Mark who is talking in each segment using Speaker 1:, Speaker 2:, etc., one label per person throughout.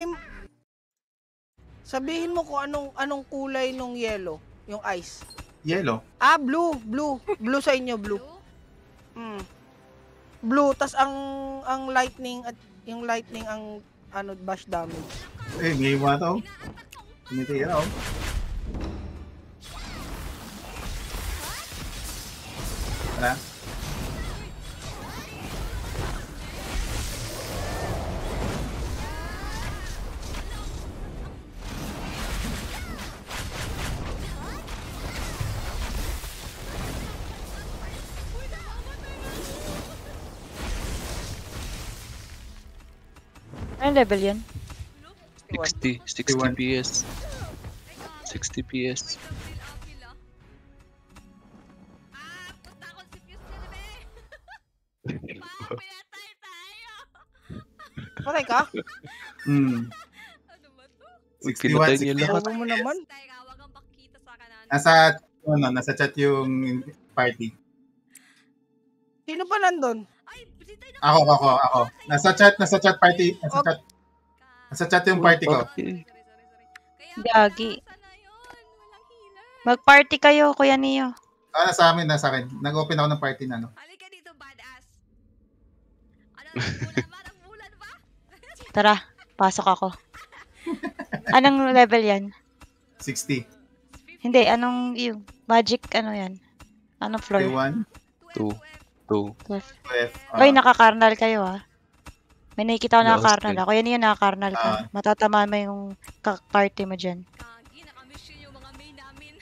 Speaker 1: Sabihin mo kung anong kulay nung yellow, yung ice.
Speaker 2: Yellow.
Speaker 1: Ah, blue. Blue sa inyo, blue. Blue, tas ang lightning at yung lightning ang bash damage.
Speaker 2: Eh, game mo ito. Tumitira oh. Wala.
Speaker 3: Ano level yan?
Speaker 4: 60 PS. 60 PS.
Speaker 1: Patay ka?
Speaker 2: 61, 61.
Speaker 1: Bobo mo naman.
Speaker 2: Nasa chat yung party.
Speaker 1: Sino pa nandun?
Speaker 2: Ako. Nasa chat party. Nasa chat yung party ko.
Speaker 3: Gagi. Mag-party kayo, Kuya Neo.
Speaker 2: Nasa akin. Nag-open ako ng party na, no?
Speaker 5: Halika dito, badass. Bulan ba?
Speaker 3: Tara, pasok ako. Anong level yan?
Speaker 2: 60.
Speaker 3: Hindi, anong yung magic ano yan? Anong floor?
Speaker 2: 1,
Speaker 4: 2.
Speaker 2: 2.
Speaker 3: Hoy, naka-carnal kayo ah. May nakikita ko naka-carnal ah. Kuya Neo, naka-carnal ka. Matatamaan mo yung party mo dyan.
Speaker 5: Kagi, nakamiss yun yung mga main namin.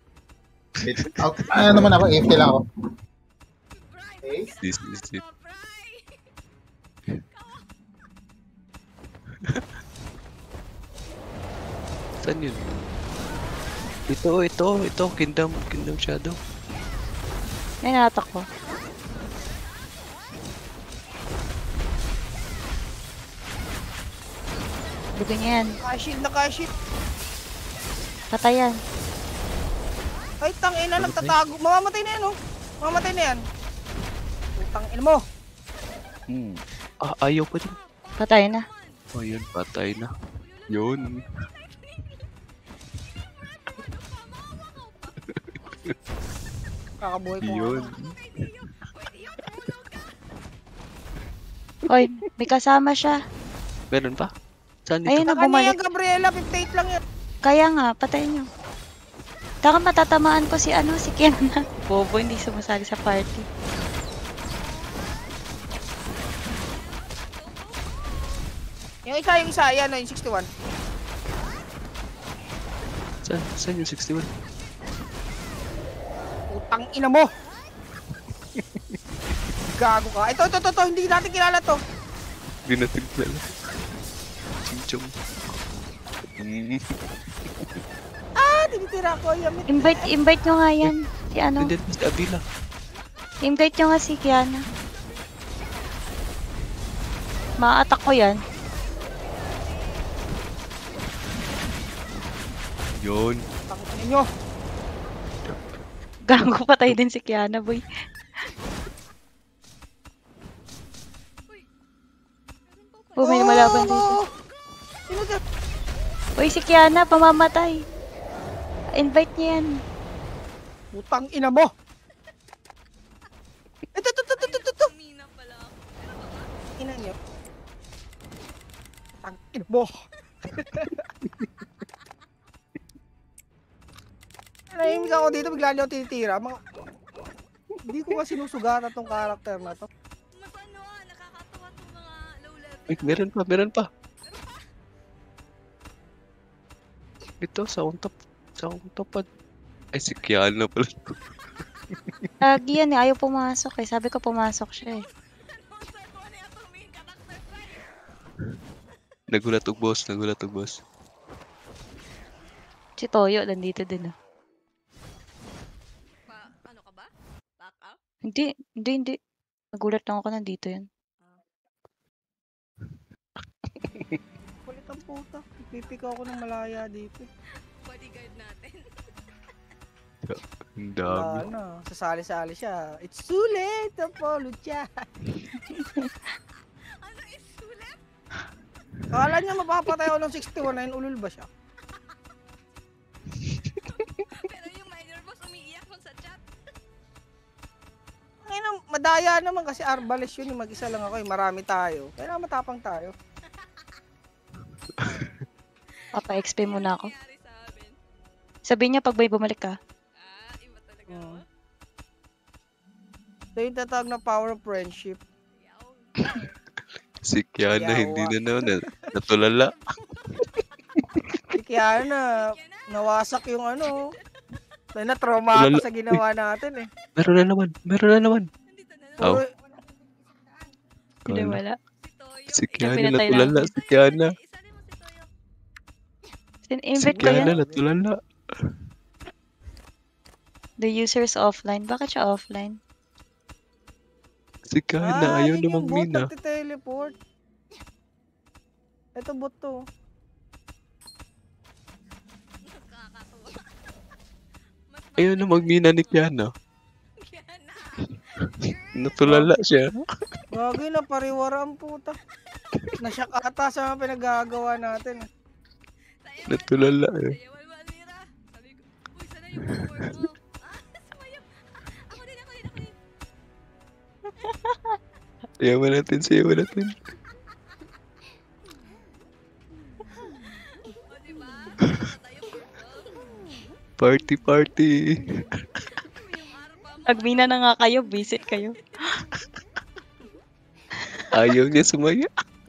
Speaker 2: Ano naman ako, AFK lang ako.
Speaker 4: This is it. Saan yun? Ito. Kingdom Shadow.
Speaker 3: May natak ko. Dugo niya yan.
Speaker 1: Nakashield.
Speaker 3: Patay yan.
Speaker 1: Ay, tangina, nagtatago. Mamamatay na yan, oh. Mamamatay na yan. Tangina mo.
Speaker 4: Ayaw pa din.
Speaker 3: Patay na.
Speaker 4: Oh, yun. Patay na. Yun.
Speaker 1: Kakabuhay ko.
Speaker 4: Yun.
Speaker 3: Hoy, may kasama siya.
Speaker 4: Meron pa? Saan ito?
Speaker 3: Ayun na,
Speaker 1: Kanya
Speaker 3: bumalik.
Speaker 1: yan, Gabriela. 58 lang yan.
Speaker 3: Kaya nga, patayin nyo. Taka matatamaan ko si Kiana. Bobo, hindi sumasali sa party.
Speaker 1: Yung isa, yan, yung 61.
Speaker 4: Saan yung 61?
Speaker 1: Putang ina mo. Gago ka. Ito, hindi natin kilala to.
Speaker 4: Hindi natin kilala. Ching-chong.
Speaker 1: Tinitira ko.
Speaker 3: Invite nyo nga yan. Si
Speaker 4: Hindi, si Abila.
Speaker 3: Invite nyo nga si Kiana. Ma-attack ko yan.
Speaker 4: Yun.
Speaker 1: Tangin ninyo.
Speaker 3: Gago, patay din si Kiana, boy. Oh, may lumalaban dito. Uy, si Kiana, pamamatay. Invite niya yan.
Speaker 1: Putang ina mo. Ito.
Speaker 5: Mina pala ako.
Speaker 1: Ina niyo. Putang ina mo. Nahimik ako dito, bigla niyo tinitira. Hindi ko nga sinusugatan tong karakter na to.
Speaker 5: Nakakatawa tong mga low level.
Speaker 4: Ay, meron pa. Ito, sa on top. Ay, si Kiana pala.
Speaker 3: Lagi yan eh, ayaw pumasok eh. Sabi ko pumasok siya eh.
Speaker 4: Nagulat og boss.
Speaker 3: Si Toyo, nandito din ah.
Speaker 5: Ano ka ba? Back out?
Speaker 3: Hindi. Nagulat lang ako nandito yan.
Speaker 1: Kulit ang puta. Pipikaw ako ng malaya dito.
Speaker 5: Bodyguard natin.
Speaker 4: Ang dami.
Speaker 1: Sasali-sali siya. It's too late to apologize.
Speaker 5: Ano is sulit?
Speaker 1: Akala niya mapapatay ako ng 61, ulul ba siya?
Speaker 5: Pero yung minor boss umiiyak nun sa chat.
Speaker 1: Ngayon, madaya naman kasi Arbalest yun, mag-isa lang ako, marami tayo. Kaya matapang tayo.
Speaker 3: Papa-XP muna ako.
Speaker 5: Nangyari sa amin.
Speaker 3: Sabihin niya pag may bumalik ka.
Speaker 5: Iba talaga
Speaker 1: Oo.
Speaker 5: ako.
Speaker 1: So yung tatawag na power of friendship.
Speaker 5: Yaw.
Speaker 4: Si Kiana
Speaker 1: Yawa.
Speaker 4: hindi na naman. Natulala.
Speaker 1: Kaya na, nawasak yung ano. Dahil na-trauma ako sa ginawa natin eh.
Speaker 4: Meron na naman. Meron na naman.
Speaker 5: Nandito na naman.
Speaker 4: Aw.
Speaker 1: Puro,
Speaker 3: Hindi
Speaker 4: Kala.
Speaker 3: wala.
Speaker 5: Si Toyo.
Speaker 4: Si Kiana
Speaker 3: pinatay
Speaker 4: natulala. Si Kiana.
Speaker 5: Isali mo si Toyo.
Speaker 4: Si
Speaker 3: Invite ko
Speaker 4: Kiana
Speaker 3: yan.
Speaker 4: natulala.
Speaker 3: The user's offline. Bakit siya offline?
Speaker 4: Si Kiana ayaw
Speaker 1: yun
Speaker 4: namang
Speaker 1: yung bot,
Speaker 4: mina.
Speaker 1: nagtiteleport. Ito bot to.
Speaker 5: Nakakatawa. Mas
Speaker 4: Ayaw namang mina ni Kiana.
Speaker 5: Yan na.
Speaker 4: Natulala siya.
Speaker 1: Gagi na, pariwara ang puta. Nasyak ata sa mga pinagagawa natin.
Speaker 5: Tayo,
Speaker 4: Natulala eh.
Speaker 5: Tayo, Walwalira. Sabi ko, uy, sana yung power mo. Sumayap. Ako din, ako din, ako din.
Speaker 4: Sayawan natin, sayawan natin.
Speaker 5: O, diba? Basta tayo purple.
Speaker 4: Party, party.
Speaker 5: Yung arpa mo.
Speaker 3: Pag-mina na nga kayo, visit kayo.
Speaker 4: Ayaw niya sumaya.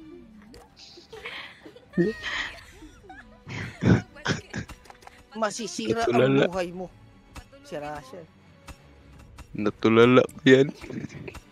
Speaker 1: Masisira
Speaker 4: Natulala.
Speaker 1: ang buhay mo. Si Rasha.
Speaker 4: Natulala pa yan.